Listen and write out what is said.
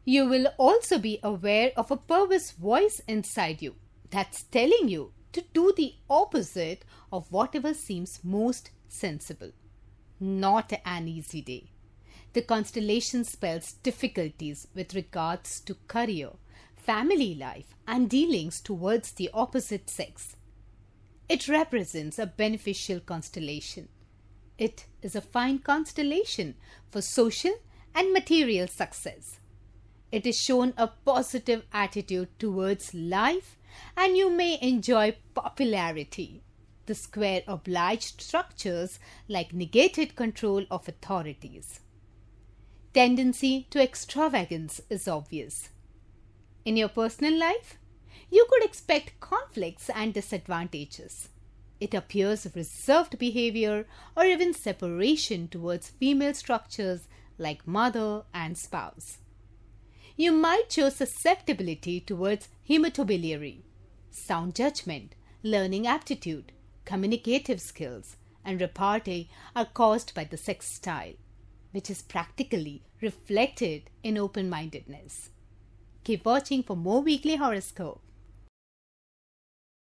You will also be aware of a perverse voice inside you that's telling you to do the opposite of whatever seems most sensible. Not an easy day. The constellation spells difficulties with regards to career, family life, and dealings towards the opposite sex. It represents a beneficial constellation. It is a fine constellation for social and material success. It is shown a positive attitude towards life and you may enjoy popularity. The square obliged structures like negated control of authorities. Tendency to extravagance is obvious. In your personal life, you could expect conflicts and disadvantages. It appears reserved behavior or even separation towards female structures like mother and spouse. You might show susceptibility towards hematobiliary. Sound judgment, learning aptitude, communicative skills, and repartee are caused by the sex style, which is practically reflected in open-mindedness. Keep watching for more weekly horoscope.